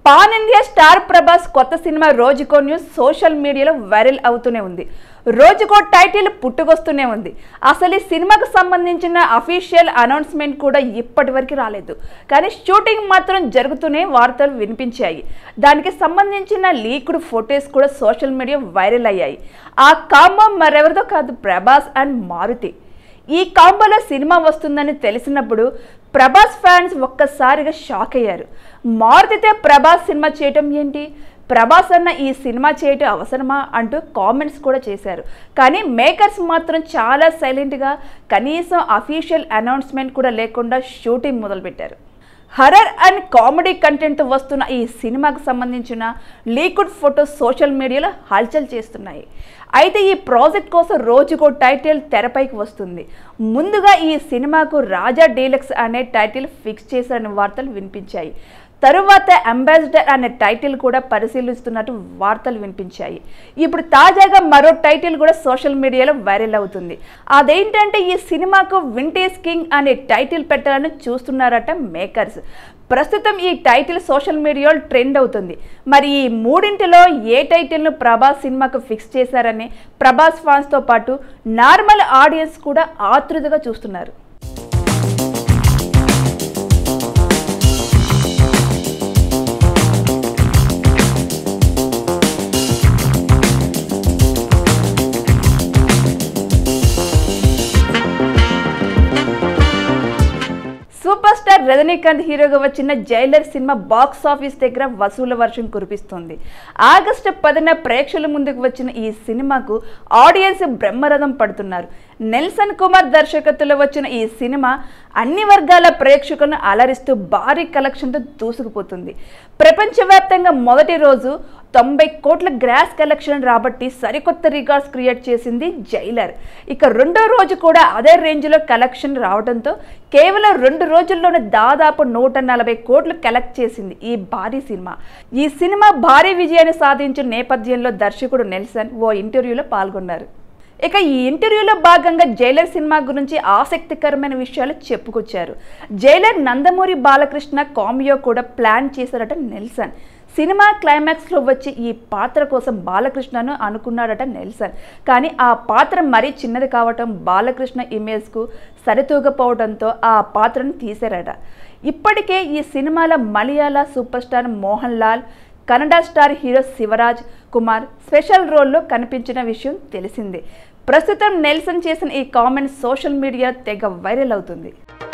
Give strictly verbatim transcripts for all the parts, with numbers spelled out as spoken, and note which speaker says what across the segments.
Speaker 1: Pan India star Prabhas కొత్త cinema రోజుకో news social మీడియాలో వైరల్ అవుతూనే ఉంది. రోజుకో టైటిల్ పుట్టుకొస్తూనే ఉంది. అసలు ఈ సినిమాకు సంబంధించిన అఫీషియల్ అనౌన్స్మెంట్ కూడా ఇప్పటి వరకు రాలేదు. కానీ షూటింగ్ మాత్రం జరుగుతూనే వార్తలు వినిపించాయి. దానికి సంబంధించిన లీక్డ్ ఫొటోస్ కూడా సోషల్ మీడియా వైరల్ అయ్యాయి. ఆ కాంబో మరెవరిదో కాదు, ప్రభాస్ అండ్ మారుతి. ఈ కాంబోలో సినిమా వస్తుందని తెలిసినప్పుడు ప్రభాస్ ఫ్యాన్స్ ఒక్కసారిగా షాక్ అయ్యారు. మారుతితో ప్రభాస్ సినిమా చేయటం ఏంటి, ప్రభాస్ అన్న ఈ సినిమా చేయటం అవసరమా అంటూ కామెంట్స్ కూడా చేశారు. కానీ మేకర్స్ మాత్రం చాలా సైలెంట్గా, కనీసం అఫీషియల్ అనౌన్స్మెంట్ కూడా లేకుండా షూటింగ్ మొదలుపెట్టారు. హర్రర్ అండ్ కామెడీ కంటెంట్తో వస్తున్న ఈ సినిమాకు సంబంధించిన లీక్డ్ ఫొటోస్ సోషల్ మీడియాలో హల్చల్ చేస్తున్నాయి. అయితే ఈ ప్రాజెక్ట్ కోసం రోజుకో టైటిల్ తెరపైకి వస్తుంది. ముందుగా ఈ సినిమాకు రాజా డీలక్స్ అనే టైటిల్ ఫిక్స్ చేశారని వార్తలు వినిపించాయి. తరువాత అంబాసిడర్ అనే టైటిల్ కూడా పరిశీలిస్తున్నట్టు వార్తలు వినిపించాయి. ఇప్పుడు తాజాగా మరో టైటిల్ కూడా సోషల్ మీడియాలో వైరల్ అవుతుంది. అదేంటంటే ఈ సినిమాకు వింటేజ్ కింగ్ అనే టైటిల్ పెట్టాలని చూస్తున్నారట మేకర్స్. ప్రస్తుతం ఈ టైటిల్ సోషల్ మీడియాలో ట్రెండ్ అవుతుంది. మరి ఈ మూడింటిలో ఏ టైటిల్ను ప్రభాస్ సినిమాకు ఫిక్స్ చేశారని ప్రభాస్ ఫ్యాన్స్తో పాటు నార్మల్ ఆడియన్స్ కూడా ఆతృతగా చూస్తున్నారు. సూపర్ స్టార్ రజనీకాంత్ హీరోగా వచ్చిన జైలర్ సినిమా బాక్స్ ఆఫీస్ దగ్గర వసూళ్ల వర్షం కురిపిస్తుంది. ఆగస్టు పదిన ప్రేక్షకుల ముందుకు వచ్చిన ఈ సినిమాకు ఆడియన్స్ బ్రహ్మరథం పడుతున్నారు. నెల్సన్ కుమార్ దర్శకత్వంలో వచ్చిన ఈ సినిమా అన్ని వర్గాల ప్రేక్షకులను అలరిస్తూ భారీ కలెక్షన్తో దూసుకుపోతుంది. ప్రపంచవ్యాప్తంగా మొదటి రోజు తొంభై కోట్ల గ్రాస్ కలెక్షన్ రాబట్టి సరికొత్త రికార్డ్స్ క్రియేట్ చేసింది జైలర్. ఇక రెండో రోజు కూడా అదే రేంజ్లో కలెక్షన్ రావడంతో కేవలం రెండు రోజుల్లోనే దాదాపు నూట నలభై కోట్లు కలెక్ట్ చేసింది ఈ భారీ సినిమా. ఈ సినిమా భారీ విజయాన్ని సాధించిన నేపథ్యంలో దర్శకుడు నెల్సన్ ఓ ఇంటర్వ్యూలో పాల్గొన్నారు. ఇక ఈ ఇంటర్వ్యూలో భాగంగా జైలర్ సినిమా గురించి ఆసక్తికరమైన విషయాలు చెప్పుకొచ్చారు. జైలర్ నందమూరి బాలకృష్ణ కామియో కూడా ప్లాన్ చేశారట నెల్సన్. సినిమా క్లైమాక్స్లో వచ్చి ఈ పాత్ర కోసం బాలకృష్ణను అనుకున్నాడట నెల్సన్. కానీ ఆ పాత్ర మరీ చిన్నది కావటం, బాలకృష్ణ ఇమేజ్కు సరితూగపోవడంతో ఆ పాత్రను తీశారట. ఇప్పటికే ఈ సినిమాలో మలయాళ super star Mohan Lal, Kannada star hero Shivaraj Kumar special రోల్లో కనిపించిన విషయం తెలిసిందే. ప్రస్తుతం నెల్సన్ చేసిన ఈ కామెంట్ సోషల్ మీడియా తెగ వైరల్ అవుతుంది.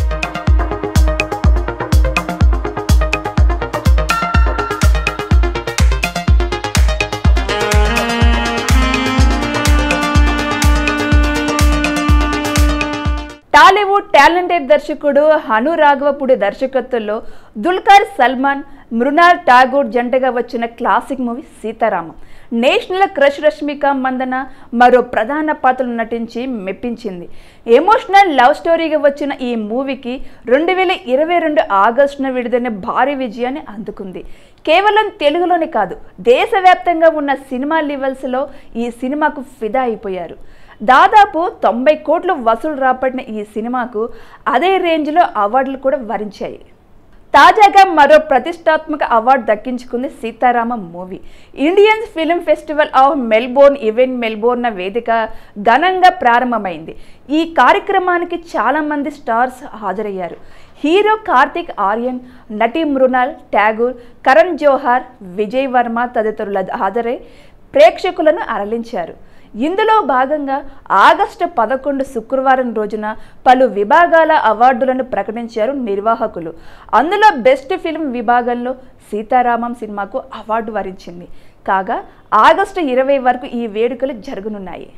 Speaker 1: టాలీవుడ్ టాలెంటెడ్ దర్శకుడు హను రాఘవపూడి దర్శకత్వంలో దుల్కర్ సల్మాన్, మృణాల్ ఠాగూర్ జంటగా వచ్చిన classic movie Sita Ramam. National crush Rashmika Mandanna మరో ప్రధాన పాత్రలు నటించి మెప్పించింది. ఎమోషనల్ లవ్ స్టోరీగా వచ్చిన ఈ మూవీకి రెండు వేల ఇరవై రెండు ఆగస్టున విడుదలైన భారీ విజయాన్ని అందుకుంది. కేవలం తెలుగులోనే కాదు, దేశవ్యాప్తంగా ఉన్న సినిమా లెవెల్స్లో ఈ సినిమాకు ఫిదా అయిపోయారు. దాదాపు తొంభై కోట్లు వసూలు రాబట్టిన ఈ సినిమాకు అదే రేంజ్లో అవార్డులు కూడా వరించాయి. తాజాగా మరో ప్రతిష్టాత్మక అవార్డు దక్కించుకుంది Sita Ramam movie. Indian film festival of Melbourne event Melbourne వేదిక ఘనంగా ప్రారంభమైంది. ఈ కార్యక్రమానికి చాలామంది స్టార్స్ హాజరయ్యారు. హీరో కార్తిక్ ఆర్యన్, నటి మృణాల్ ఠాగూర్, కరణ్ జోహార్, విజయ్ వర్మ తదితరులు హాజరై ప్రేక్షకులను అరలించారు. ఇందులో భాగంగా ఆగస్టు పదకొండు శుక్రవారం రోజున పలు విభాగాల అవార్డులను ప్రకటించారు నిర్వాహకులు. అందులో బెస్ట్ ఫిల్మ్ విభాగంలో సీతారామం సినిమాకు అవార్డు వరించింది. కాగా ఆగస్టు ఇరవై వరకు ఈ వేడుకలు జరగనున్నాయి.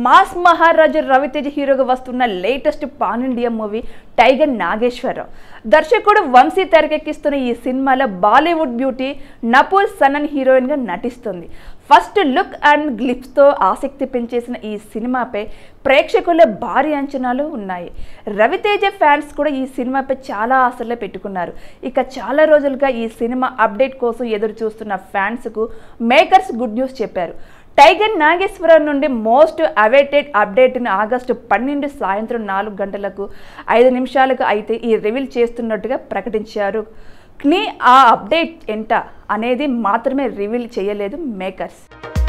Speaker 1: మాస్ మహారాజు రవితేజ హీరోగా వస్తున్న latest pan India movie Tiger Nageswara Rao. దర్శకుడు వంశీ తెరకెక్కిస్తున్న ఈ సినిమాలో బాలీవుడ్ బ్యూటీ నపూర్ సనన్ హీరోయిన్గా నటిస్తుంది. ఫస్ట్ లుక్ అండ్ గ్లిప్స్తో ఆసక్తి పెంచేసిన ఈ సినిమాపై ప్రేక్షకుల భారీ అంచనాలు ఉన్నాయి. రవితేజ ఫ్యాన్స్ కూడా ఈ సినిమాపై చాలా ఆశలే పెట్టుకున్నారు. ఇక చాలా రోజులుగా ఈ సినిమా అప్డేట్ కోసం ఎదురు చూస్తున్న ఫ్యాన్స్కు మేకర్స్ గుడ్ న్యూస్ చెప్పారు. టైగర్ నాగేశ్వరరావు నుండి మోస్ట్ అవైటెడ్ అప్డేట్ని ఆగస్టు పన్నెండు సాయంత్రం నాలుగు గంటలకు ఐదు నిమిషాలకు అయితే ఈ రివీల్ చేస్తున్నట్టుగా ప్రకటించారు. కానీ ఆ అప్డేట్ ఎంత అనేది మాత్రమే రివీల్ చేయలేదు మేకర్స్.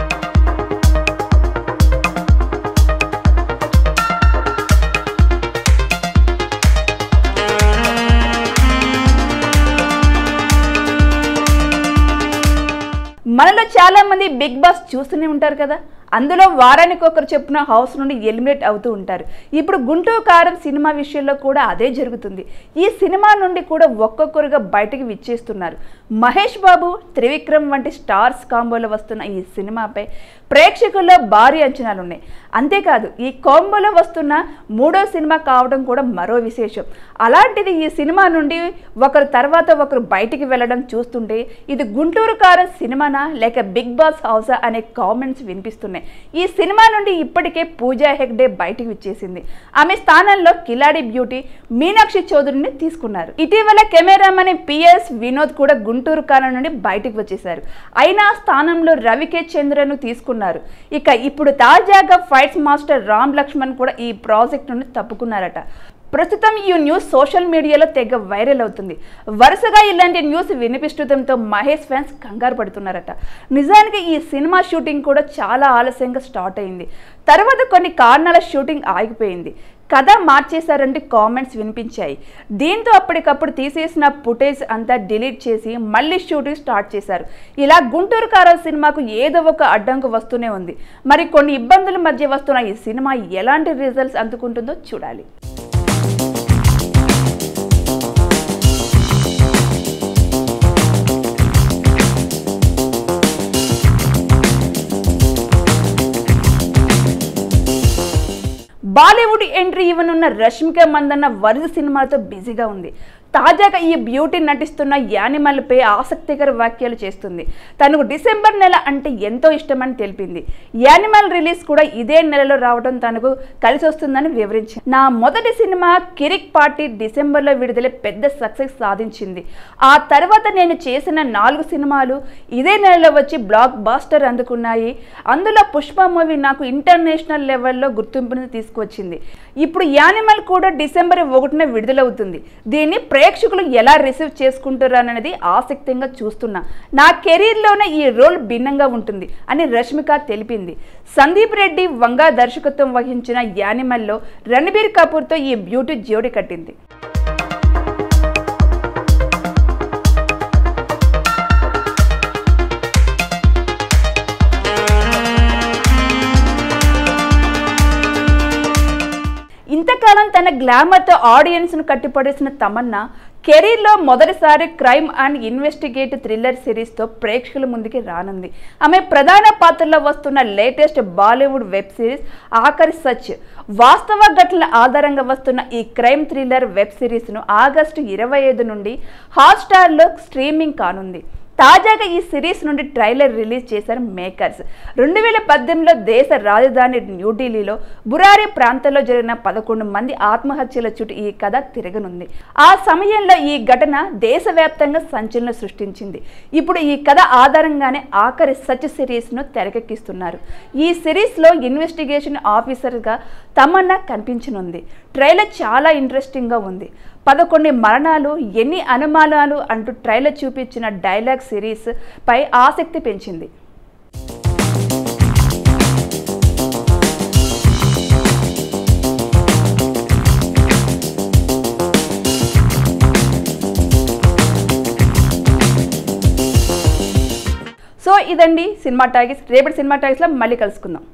Speaker 1: మనలో చాలా మంది బిగ్ బాస్ చూస్తూనే ఉంటారు కదా. అందులో వారానికి ఒకరు చెప్పున హౌస్ నుండి ఎలిమినేట్ అవుతూ ఉంటారు. ఇప్పుడు గుంటూరు కారం సినిమా విషయంలో కూడా అదే జరుగుతుంది. ఈ సినిమా నుండి కూడా ఒక్కొక్కరుగా బయటకు విచ్చేస్తున్నారు. మహేష్ బాబు, త్రివిక్రమ్ వంటి స్టార్స్ కాంబోలో వస్తున్న ఈ సినిమాపై ప్రేక్షకుల్లో భారీ అంచనాలు ఉన్నాయి. అంతేకాదు ఈ కాంబోలో వస్తున్న మూడో సినిమా కావడం కూడా మరో విశేషం. అలాంటిది ఈ సినిమా నుండి ఒకరు తర్వాత ఒకరు బయటికి వెళ్ళడం చూస్తుంటే ఇది గుంటూరు కారం సినిమానా లేక బిగ్ బాస్ హౌసా అనే కామెంట్స్ వినిపిస్తున్నాయి. ఈ సినిమా నుండి ఇప్పటికే పూజా హెగ్డే బయటికి వచ్చేసింది. ఆమె స్థానంలో కిలాడి బ్యూటీ మీనాక్షి చౌదరిని తీసుకున్నారు. ఇటీవల కెమెరామన్ పిఎస్ వినోద్ కూడా గుంటూరు కారం నుండి బయటికి వచ్చేశారు. అయినా స్థానంలో రవికే చంద్రను తీసుకున్నారు. ఇక ఇప్పుడు తాజాగా ఫైట్స్ మాస్టర్ రామ్ లక్ష్మణ్ కూడా ఈ ప్రాజెక్ట్ నుండి తప్పుకున్నారట. ప్రస్తుతం ఈ న్యూస్ సోషల్ మీడియాలో తెగ వైరల్ అవుతుంది. వరుసగా ఇలాంటి న్యూస్ వినిపిస్తుండటంతో మహేష్ ఫ్యాన్స్ కంగారు పడుతున్నారట. నిజానికి ఈ సినిమా షూటింగ్ కూడా చాలా ఆలస్యంగా స్టార్ట్ అయింది. తర్వాత కొన్ని కారణాల షూటింగ్ ఆగిపోయింది. కథ మార్చేశారంటే కామెంట్స్ వినిపించాయి. దీంతో అప్పటికప్పుడు తీసేసిన ఫుటేజ్ అంతా డిలీట్ చేసి మళ్ళీ షూటింగ్ స్టార్ట్ చేశారు. ఇలా గుంటూరు కారం సినిమాకు ఏదో ఒక అడ్డంకు వస్తూనే ఉంది. మరి కొన్ని ఇబ్బందుల మధ్య వస్తున్న ఈ సినిమా ఎలాంటి రిజల్ట్స్ అందుకుంటుందో చూడాలి. బాలీవుడ్ ఎంట్రీ ఇవ్వనున్న రష్మిక మందన్న వరుస సినిమాలతో బిజీగా ఉంది. తాజాగా ఈ బ్యూటీ నటిస్తున్న యానిమల్పై ఆసక్తికర వ్యాఖ్యలు చేస్తుంది. తనకు డిసెంబర్ నెల అంటే ఎంతో ఇష్టమని తెలిపింది. యానిమల్ రిలీజ్ కూడా ఇదే నెలలో రావడం తనకు కలిసి వస్తుందని వివరించింది. నా మొదటి సినిమా కిరిక్ పార్టీ డిసెంబర్లో విడుదల పెద్ద సక్సెస్ సాధించింది. ఆ తర్వాత నేను చేసిన నాలుగు సినిమాలు ఇదే నెలలో వచ్చి బ్లాక్ బాస్టర్ అందుకున్నాయి. అందులో పుష్ప మూవీ నాకు ఇంటర్నేషనల్ లెవెల్లో గుర్తింపుని తీసుకువచ్చింది. ఇప్పుడు యానిమల్ కూడా డిసెంబర్ ఒకటిన విడుదలవుతుంది. దీన్ని ప్రేక్షకులు ఎలా రిసీవ్ చేసుకుంటారనేది ఆసక్తిగా చూస్తున్నా. నా కెరీర్లోనే ఈ రోల్ భిన్నంగా ఉంటుంది అని రష్మిక తెలిపింది. సందీప్ రెడ్డి వంగా దర్శకత్వం వహించిన యానిమల్లో రణబీర్ కపూర్తో ఈ బ్యూటీ జోడి కట్టింది. ఇంతకాలం తన గ్లామర్తో ఆడియన్స్ను కట్టిపడేసిన తమన్నా కెరీర్లో మొదటిసారి క్రైమ్ అండ్ ఇన్వెస్టిగేట్ థ్రిల్లర్ సిరీస్తో ప్రేక్షకుల ముందుకి రానుంది. ఆమె ప్రధాన పాత్రలో వస్తున్న latest Bollywood web series Aakhri Sach. వాస్తవ ఘటనల ఆధారంగా వస్తున్న ఈ క్రైమ్ థ్రిల్లర్ వెబ్ సిరీస్ను ఆగస్టు ఇరవై ఐదు నుండి హాట్స్టార్లో స్ట్రీమింగ్ కానుంది. తాజాగా ఈ సిరీస్ నుండి ట్రైలర్ రిలీజ్ చేశారు మేకర్స్. రెండు వేల పద్దెనిమిదిలో దేశ రాజధాని న్యూఢిల్లీలో బురారి ప్రాంతంలో జరిగిన పదకొండు మంది ఆత్మహత్యల చుట్టూ ఈ కథ తిరగనుంది. ఆ సమయంలో ఈ ఘటన దేశవ్యాప్తంగా సంచలనం సృష్టించింది. ఇప్పుడు ఈ కథ ఆధారంగానే ఆఖరి సచ్ సిరీస్ను తెరకెక్కిస్తున్నారు. ఈ సిరీస్లో ఇన్వెస్టిగేషన్ ఆఫీసర్గా తమన్నా కనిపించనుంది. ట్రైలర్ చాలా ఇంట్రెస్టింగ్గా ఉంది. పదకొండు మరణాలు, ఎన్ని అనుమానాలు అంటూ ట్రైలర్ చూపించిన డైలాగ్ సిరీస్ పై ఆసక్తి పెంచింది. సో ఇదండి సినిమా టాకీస్. రేపటి సినిమా టాకీస్లో మళ్ళీ కలుసుకుందాం.